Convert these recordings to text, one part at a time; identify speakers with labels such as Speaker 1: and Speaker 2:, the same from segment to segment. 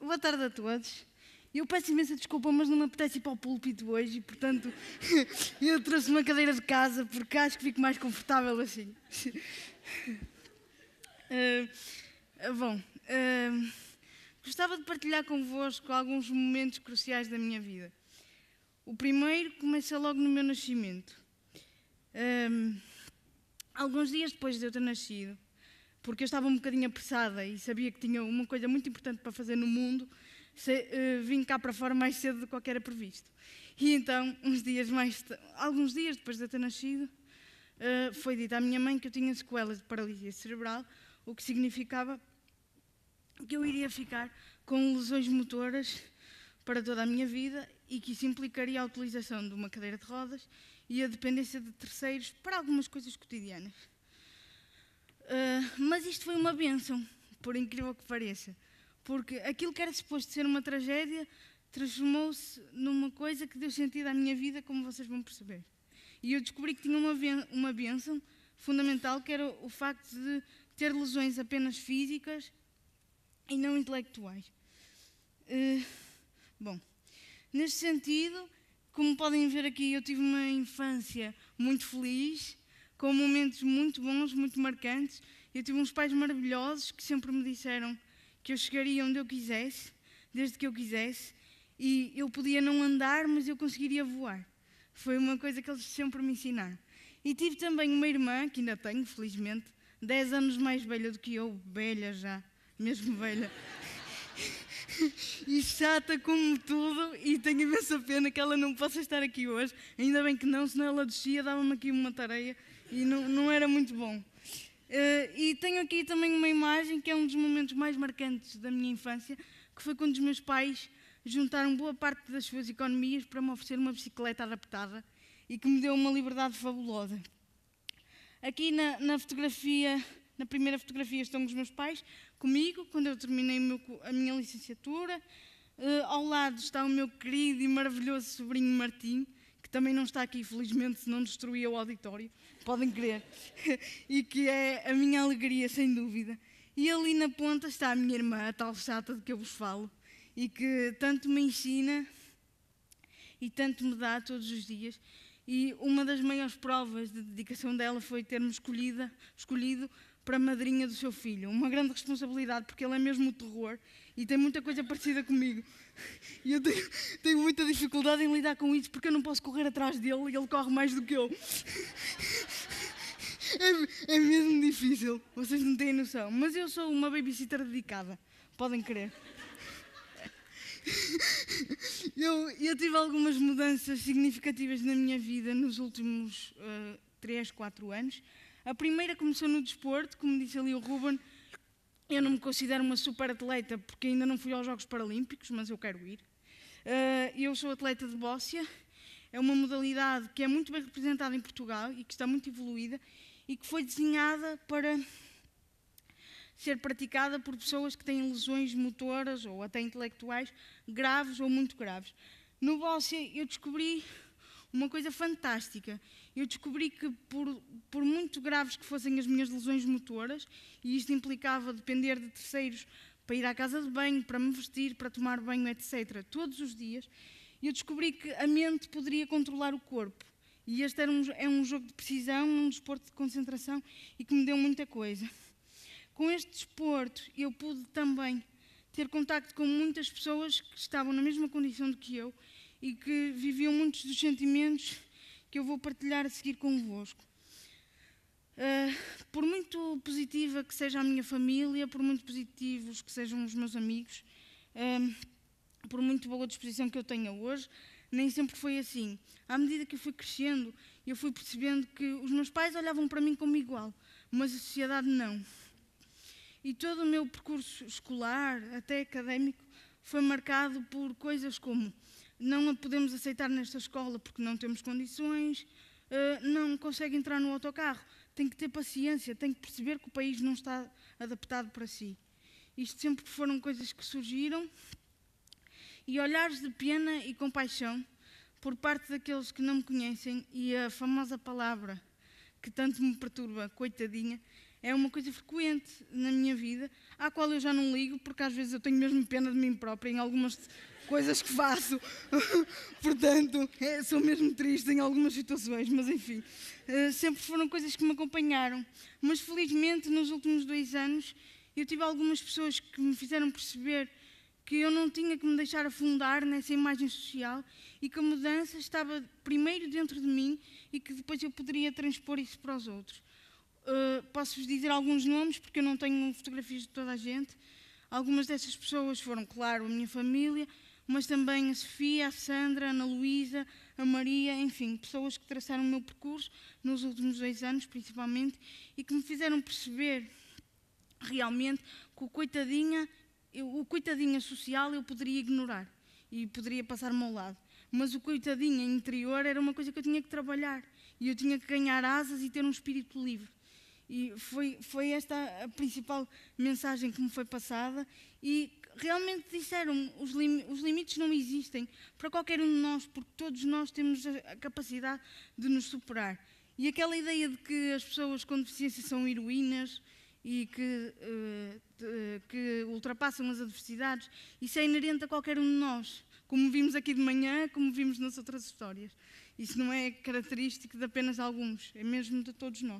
Speaker 1: Boa tarde a todos. Eu peço imensa desculpa, mas não me apetece ir para o púlpito hoje e, portanto, eu trouxe uma cadeira de casa porque acho que fico mais confortável assim. Gostava de partilhar convosco alguns momentos cruciais da minha vida. O primeiro começa logo no meu nascimento. Alguns dias depois de eu ter nascido, porque eu estava um bocadinho apressada e sabia que tinha uma coisa muito importante para fazer no mundo, vim cá para fora mais cedo do que era previsto. E então, alguns dias depois de eu ter nascido, foi dito à minha mãe que eu tinha sequelas de paralisia cerebral, o que significava que eu iria ficar com lesões motoras para toda a minha vida e que isso implicaria a utilização de uma cadeira de rodas e a dependência de terceiros para algumas coisas cotidianas. Mas isto foi uma bênção, por incrível que pareça, porque aquilo que era suposto ser uma tragédia transformou-se numa coisa que deu sentido à minha vida, como vocês vão perceber. E eu descobri que tinha uma bênção fundamental, que era o facto de ter lesões apenas físicas e não intelectuais. Neste sentido, como podem ver aqui, eu tive uma infância muito feliz, com momentos muito bons, muito marcantes. Eu tive uns pais maravilhosos que sempre me disseram que eu chegaria onde eu quisesse, desde que eu quisesse, e eu podia não andar, mas eu conseguiria voar. Foi uma coisa que eles sempre me ensinaram. E tive também uma irmã, que ainda tenho, felizmente, 10 anos mais velha do que eu, velha já, mesmo velha. E chata como tudo, e tenho imensa pena que ela não possa estar aqui hoje. Ainda bem que não, senão ela descia, dava-me aqui uma tareia e não era muito bom. E tenho aqui também uma imagem que é um dos momentos mais marcantes da minha infância, que foi quando os meus pais juntaram boa parte das suas economias para me oferecer uma bicicleta adaptada e que me deu uma liberdade fabulosa. Aqui na primeira fotografia estão os meus pais comigo, quando eu terminei a minha licenciatura. Ao lado está o meu querido e maravilhoso sobrinho Martim, que também não está aqui, felizmente, se não destruía o auditório, podem crer, e que é a minha alegria, sem dúvida. E ali na ponta está a minha irmã, a tal chata de que eu vos falo, e que tanto me ensina e tanto me dá todos os dias. E uma das maiores provas de dedicação dela foi ter-me escolhido para a madrinha do seu filho. Uma grande responsabilidade, porque ele é mesmo o terror e tem muita coisa parecida comigo. E eu tenho muita dificuldade em lidar com isso, porque eu não posso correr atrás dele e ele corre mais do que eu. É mesmo difícil, vocês não têm noção. Mas eu sou uma babysitter dedicada, podem crer. Eu tive algumas mudanças significativas na minha vida nos últimos 3, 4 anos. A primeira começou no desporto, como disse ali o Ruben. Eu não me considero uma super atleta porque ainda não fui aos Jogos Paralímpicos, mas eu quero ir. Eu sou atleta de bóssia. É uma modalidade que é muito bem representada em Portugal e que está muito evoluída e que foi desenhada para ser praticada por pessoas que têm lesões motoras ou até intelectuais graves ou muito graves. No bóssia eu descobri uma coisa fantástica. Eu descobri que por muito graves que fossem as minhas lesões motoras, e isto implicava depender de terceiros para ir à casa de banho, para me vestir, para tomar banho, etc., todos os dias, eu descobri que a mente poderia controlar o corpo. E este é um jogo de precisão, um desporto de concentração e que me deu muita coisa. Com este desporto, eu pude também ter contacto com muitas pessoas que estavam na mesma condição do que eu e que viviam muitos dos sentimentos que eu vou partilhar a seguir convosco. Por muito positiva que seja a minha família, por muito positivos que sejam os meus amigos, por muito boa disposição que eu tenha hoje, nem sempre foi assim. À medida que eu fui crescendo, eu fui percebendo que os meus pais olhavam para mim como igual, mas a sociedade não. E todo o meu percurso escolar, até académico, foi marcado por coisas como: não a podemos aceitar nesta escola porque não temos condições, não consegue entrar no autocarro, tem que ter paciência, tem que perceber que o país não está adaptado para si. Isto sempre foram coisas que surgiram, e olhares de pena e compaixão por parte daqueles que não me conhecem, e a famosa palavra que tanto me perturba, coitadinha, é uma coisa frequente na minha vida, à qual eu já não ligo, porque às vezes eu tenho mesmo pena de mim própria em algumas coisas que faço. Portanto, sou mesmo triste em algumas situações, mas enfim, sempre foram coisas que me acompanharam. Mas felizmente, nos últimos 2 anos, eu tive algumas pessoas que me fizeram perceber que eu não tinha que me deixar afundar nessa imagem social e que a mudança estava primeiro dentro de mim e que depois eu poderia transpor isso para os outros. Posso-vos dizer alguns nomes, porque eu não tenho fotografias de toda a gente. Algumas dessas pessoas foram, claro, a minha família, mas também a Sofia, a Sandra, a Ana Luísa, a Maria, enfim, pessoas que traçaram o meu percurso nos últimos 2 anos, principalmente, e que me fizeram perceber realmente que o coitadinha social eu poderia ignorar e poderia passar-me ao lado. Mas o coitadinha interior era uma coisa que eu tinha que trabalhar e eu tinha que ganhar asas e ter um espírito livre. E foi esta a principal mensagem que me foi passada e realmente disseram-me, os limites não existem para qualquer um de nós, porque todos nós temos a capacidade de nos superar. E aquela ideia de que as pessoas com deficiência são heroínas e que ultrapassam as adversidades, isso é inerente a qualquer um de nós, como vimos aqui de manhã, como vimos nas outras histórias. Isso não é característico de apenas alguns, é mesmo de todos nós.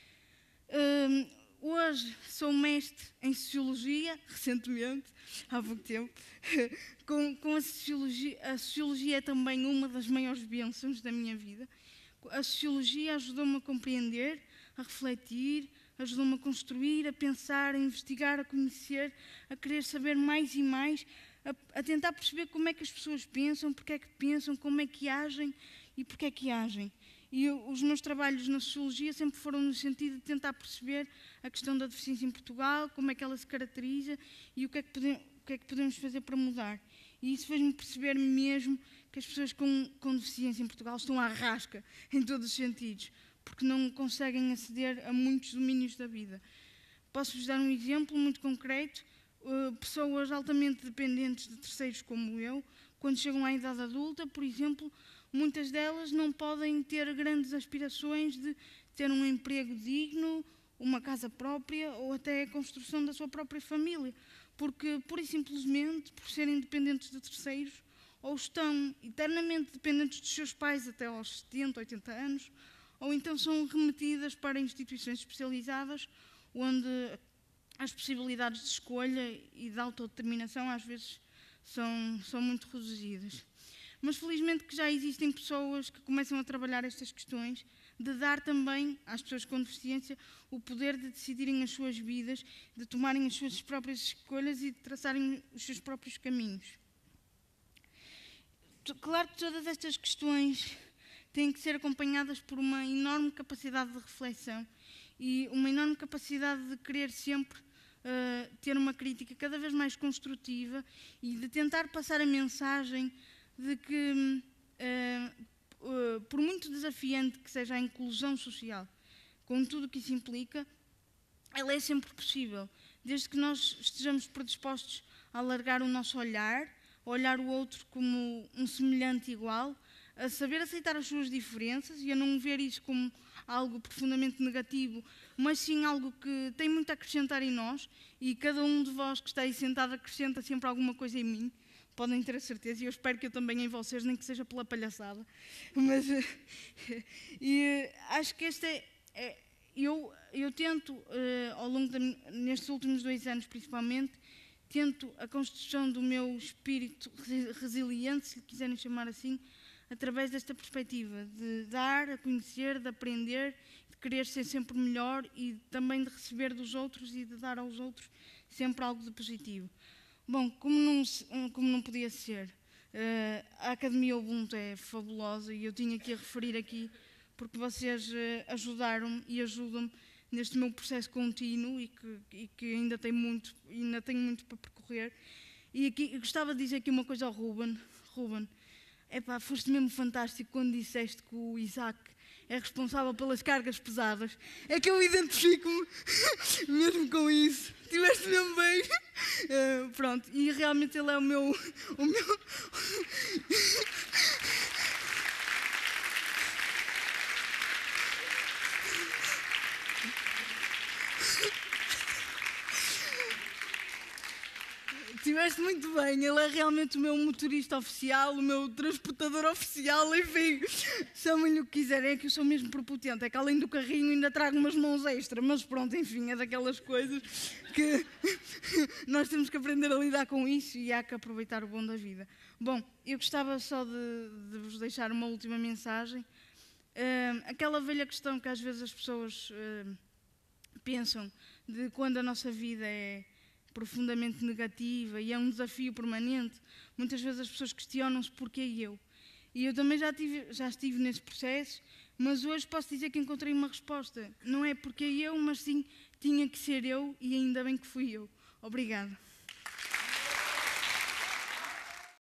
Speaker 1: Hoje sou mestre em Sociologia, recentemente, há pouco tempo. Com a Sociologia é também uma das maiores bênçãos da minha vida. A Sociologia ajudou-me a compreender, a refletir, ajudou-me a construir, a pensar, a investigar, a conhecer, a querer saber mais e mais, a tentar perceber como é que as pessoas pensam, porque é que pensam, como é que agem e porque é que agem. E os meus trabalhos na Sociologia sempre foram no sentido de tentar perceber a questão da deficiência em Portugal, como é que ela se caracteriza e o que é que podemos fazer para mudar. E isso fez-me perceber mesmo que as pessoas com deficiência em Portugal estão à rasca, em todos os sentidos, porque não conseguem aceder a muitos domínios da vida. Posso-vos dar um exemplo muito concreto. Pessoas altamente dependentes de terceiros como eu, quando chegam à idade adulta, por exemplo, muitas delas não podem ter grandes aspirações de ter um emprego digno, uma casa própria ou até a construção da sua própria família, porque, pura e simplesmente, por serem dependentes de terceiros, ou estão eternamente dependentes dos seus pais até aos 70, 80 anos, ou então são remetidas para instituições especializadas, onde as possibilidades de escolha e de autodeterminação às vezes são muito reduzidas. Mas felizmente que já existem pessoas que começam a trabalhar estas questões, de dar também às pessoas com deficiência o poder de decidirem as suas vidas, de tomarem as suas próprias escolhas e de traçarem os seus próprios caminhos. Claro que todas estas questões têm que ser acompanhadas por uma enorme capacidade de reflexão e uma enorme capacidade de querer sempre ter uma crítica cada vez mais construtiva e de tentar passar a mensagem de que, por muito desafiante que seja a inclusão social, com tudo o que isso implica, ela é sempre possível, desde que nós estejamos predispostos a alargar o nosso olhar, a olhar o outro como um semelhante igual, a saber aceitar as suas diferenças e a não ver isso como algo profundamente negativo, mas sim algo que tem muito a acrescentar em nós, e cada um de vós que está aí sentado acrescenta sempre alguma coisa em mim. Podem ter a certeza, e eu espero que eu também em vocês, nem que seja pela palhaçada. Mas acho que eu tento, ao longo nestes últimos 2 anos principalmente, tento a construção do meu espírito resiliente, se lhe quiserem chamar assim, através desta perspectiva de dar, a conhecer, de aprender, de querer ser sempre melhor e também de receber dos outros e de dar aos outros sempre algo de positivo. Bom, como não podia ser, a Academia Ubuntu é fabulosa e eu tinha que a referir aqui porque vocês ajudaram-me e ajudam-me neste meu processo contínuo e que ainda tenho muito para percorrer. E aqui, eu gostava de dizer aqui uma coisa ao Ruben. Ruben, foste mesmo fantástico quando disseste que o Isaac é responsável pelas cargas pesadas. É que eu identifico-me mesmo com isso. Estiveste mesmo bem. Pronto, e realmente ele é o meu Estiveste muito bem, ele é realmente o meu motorista oficial, o meu transportador oficial, enfim, chamem-lhe o que quiserem, é que eu sou mesmo prepotente, é que além do carrinho ainda trago umas mãos extra, mas pronto, enfim, é daquelas coisas que nós temos que aprender a lidar com isso e há que aproveitar o bom da vida. Bom, eu gostava só de vos deixar uma última mensagem. Aquela velha questão que às vezes as pessoas pensam de quando a nossa vida é profundamente negativa e é um desafio permanente, muitas vezes as pessoas questionam-se porquê eu. E eu também já estive nesse processo, mas hoje posso dizer que encontrei uma resposta. Não é porque eu, mas sim tinha que ser eu e ainda bem que fui eu. Obrigada.